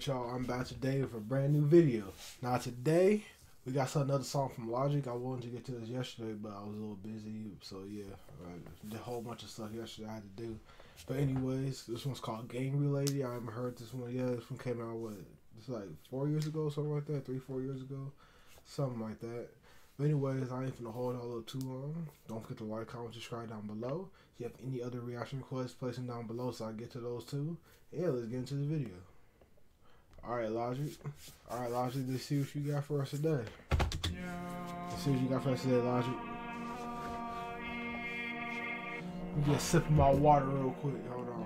Alright y'all, I'm back today with a brand new video. Now today, we got another song from Logic. I wanted to get to this yesterday, but I was a little busy. So yeah, did a whole bunch of stuff yesterday I had to do. But anyways, this one's called Gang Related. I haven't heard this one yet. This one came out, what, it's like 4 years ago, something like that, 3-4 years ago. Something like that. But anyways, I ain't finna hold all up too long. Don't forget to like, comment, subscribe down below. If you have any other reaction requests, place them down below so I get to those too. Yeah, let's get into the video. Alright, Logic, let's see what you got for us today. Let's see what you got for us today, Logic. Let me get a sip of my water real quick. Hold on.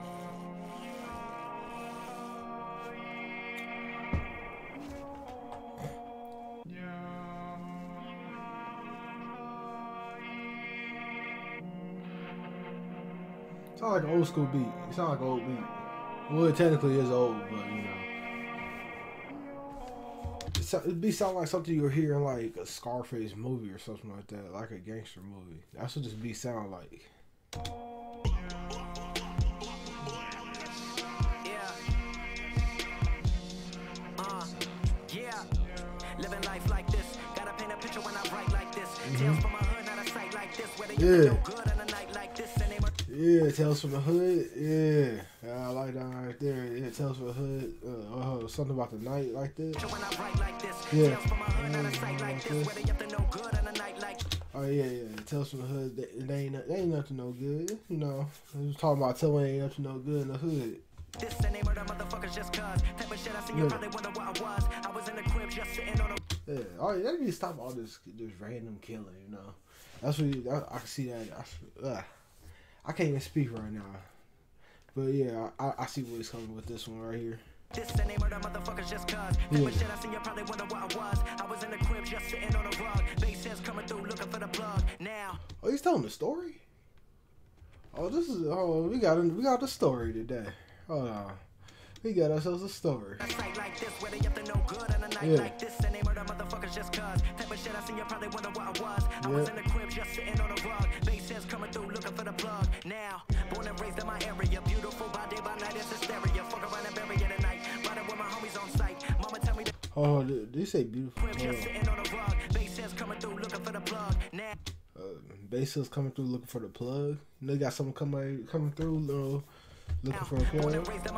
It sounds like an old school beat. It sounds like an old beat. Well, it technically is old, but you know. It sound like something you'll hear in like a Scarface movie or something like that, like a gangster movie. That's what this beat sound like. Yeah. Living life like this. Gotta paint a picture when I write like this. Tales from my hood, not a sight like this. Where they no good on a night like this. Yeah, Tales from the Hood. Yeah, I like that right there. Yeah, Tales from the Hood. Something about the night like this. Yeah. Oh yeah. Tales from the Hood. They ain't nothing no good. You know, I was talking about telling ain't nothing no good in the hood. This the name of the motherfuckers just cuz. Type of shit I seen you probably wonder what I was. I was in the crib just sitting on a. Yeah. Oh, yeah, they need to stop all this random killing. You know, that's what I can see that. I can't even speak right now. But yeah, I see where he's coming with this one right here. This the name of the motherfuckers just cuz. Type shit I seen you probably wonder what I was. I was in the crib just sitting on a rug. Bass says coming through looking for the plug. Now. Oh, he's telling the story? Oh, this is we got the story today. Hold on. We got ourselves a story. Like this, where they up to no good on a night like this. The name of the motherfuckers just cuz. Type of shit I seen you probably wonder what I was. I was in the crib just sitting on a rug. Bass says coming through looking for the plug. Now, born and raised in my area. Beautiful by day, by night, it's hysteria. Fuck around and bury it at night. Riding with my homies on site. Mama tell me that. Oh, did you say beautiful? Crib just sitting on a rug. Bass says coming through looking for the plug. Now. Bass says coming through looking for the plug. They got someone coming through. Looking for a plug.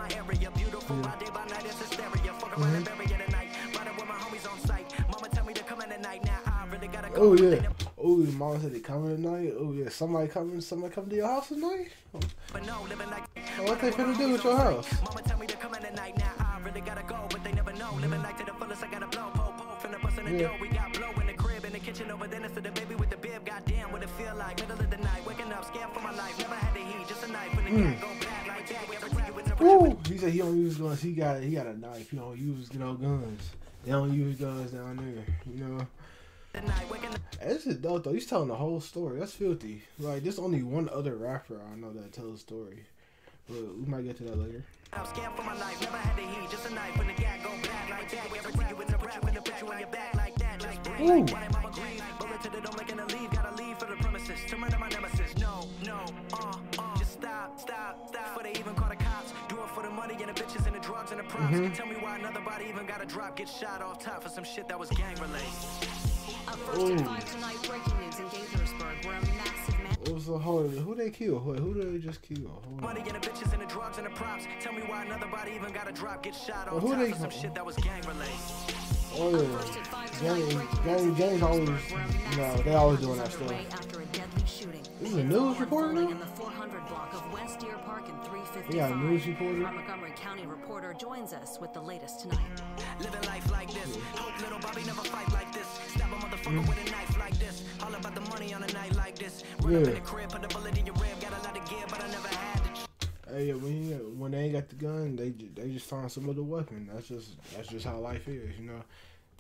Oh yeah. Oh, your mom said they coming tonight. Oh yeah. Somebody coming to your house tonight. Oh, what they finna do with your house? Mama tell me to come in tonight. Now I really gotta go, but they never know. Living like to the fullest, I gotta blow. From the bus in the door, we got blow in the crib, in the kitchen over there next to the baby with the bib. Goddamn, what it feel like? Middle of the night, waking up, scared for my life. Never had the heat, just a knife. When the cat go bad like that, Ooh, he said he don't use guns. He got a knife. He don't use guns. They don't use guns down there. You know. This is dope though. He's telling the whole story. That's filthy. Like there's only one other rapper I know that tells a story, but we might get to that later. I'm scared for my life. Never had the heat, just a knife. When the cat go bad like that, ever see you in the rap when the put you on your back like that. Just breathe. Why they mama green? Bullet to the dome like in a leave. Gotta leave for the premises to murder my nemesis. No, just stop. Before they even call the cops. Do it for the money and the bitches and the drugs and the props. Tell me why another body even got a drop. Get shot off top for some shit that was gang related. Up first at 5 tonight, breaking news in Gaithersburg, where a massive man. Who they kill? Who did they just kill? Money and the bitches and the drugs and the props. Tell me why another body even got a drop. Get shot off top for some shit that was gang related. Oh yeah, gangs always, you know, they always doing that stuff. After a deadly shooting. This is a news reporter now? In the 400 block of West Deer Park and 355. We got a news reporter. Our Montgomery County reporter joins us with the latest tonight. Living life like this. Hope little Bobby never fight like this. Stab a motherfucker with a knife like this. All about the money on a night like this. Run up in the crib, put the bullet in your rib. Got a lot of gear, but I never had it. Hey, when they ain't got the gun, they just find some other weapon. That's just how life is, you know.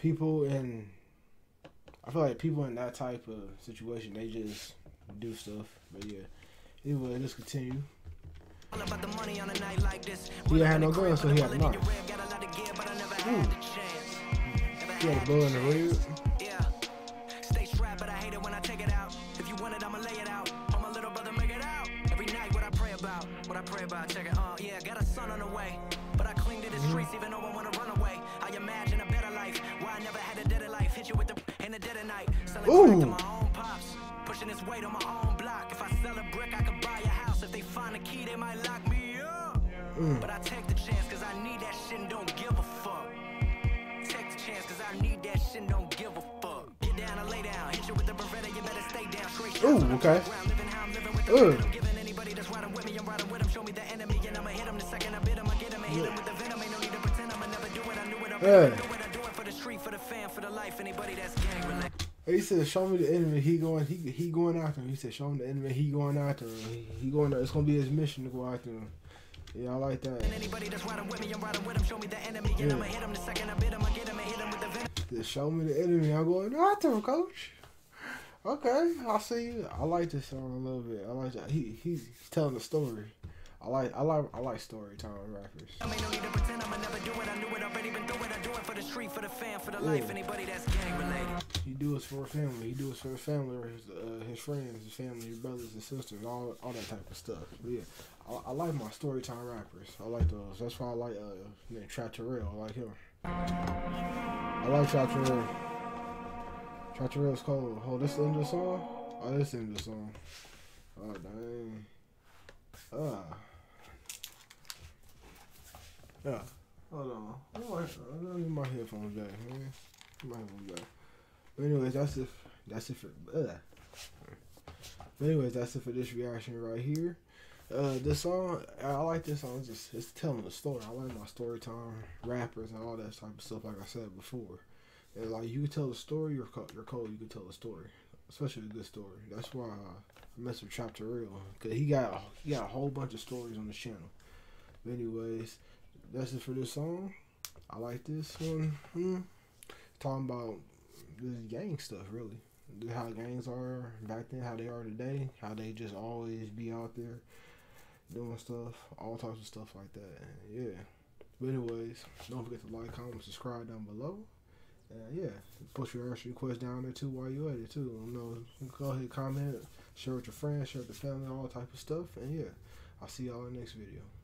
I feel like people in that type of situation, they just do stuff. But yeah, anyway, let's continue. All about the money on a night like this. He had no gun, so he had a knife. He had a bow in the rib. Yeah, stay strapped, but I hate it when I take it out. If you want it, I'ma lay it out. Oh, my little brother, make it out. Every night, what I pray about, check it. Yeah, got a son on the way, but I cling to the streets even though you with the in the dead of night. Selling Ooh. crack to my own pops. Pushing this weight on my own block. If I sell a brick, I could buy a house. If they find a key, they might lock me up. But I take the chance cause I need that shit and don't give a fuck. Take the chance cause I need that shit and don't give a fuck. Get down and lay down. Hit you with the Beretta, you better stay down. Straight shot Ooh, from the okay. ground. Living how I'm living with the Ugh. freedom. I'm giving anybody that's riding with me, I'm riding with them. Show me the enemy and I'ma hit them the second I bit them. I get them and hit them with the venom. Ain't no need to pretend I'ma never do it. I knew it, I'm Hey. do it. I do it for the street, for the fan, for the life. Anybody that's gang related. He said, "Show me the enemy." He going after him. He said, "Show him the enemy." He going after him. He going. It's gonna be his mission to go after him. Yeah, I like that. Anybody that's riding with me, I'm riding with them. Show me the enemy and I'ma hit them the second I bit them. I get them and hit them with the venom. Just show me the enemy. I'm going after him, coach. Okay, I see you. I like this song a little bit. I like that. He's telling the story. I like storytime rappers. I mean, no need to pretend I'ma never do it. I knew it, already been through it. I do it for the street, for the fan, for the life. Anybody that's gang related. He do it for a family. He do it for his family, or his friends, his family, his brothers and sisters, all that type of stuff. But yeah, I like my storytime rappers. I like those. That's why I like Trap Terrell. I like him. I like Trap Terrell. Trap Terrell's cold. Oh, this the end of the song? Oh, this the end of the song. Oh, dang. Yeah. Hold on. I need my headphones back, man. My headphones back. But anyways, that's it for But anyways, that's it for this reaction right here. This song, I like this song. It's telling a story. I like my storytime rappers and all that type of stuff. Like I said before, and like you can tell the story. You're cold. You can tell the story, especially a good story. That's why I mess with Trap Terrell, cause he got a whole bunch of stories on this channel. But anyways, that's it for this song. I like this one. Talking about this gang stuff, really. How gangs are back then, how they are today, how they just always be out there doing stuff, all types of stuff like that. Yeah. But anyways, don't forget to like, comment, subscribe down below. And yeah, put your answer requests down there too while you're at it too. You know, go ahead, comment, share with your friends, share with the family, all type of stuff. And yeah, I'll see y'all in the next video.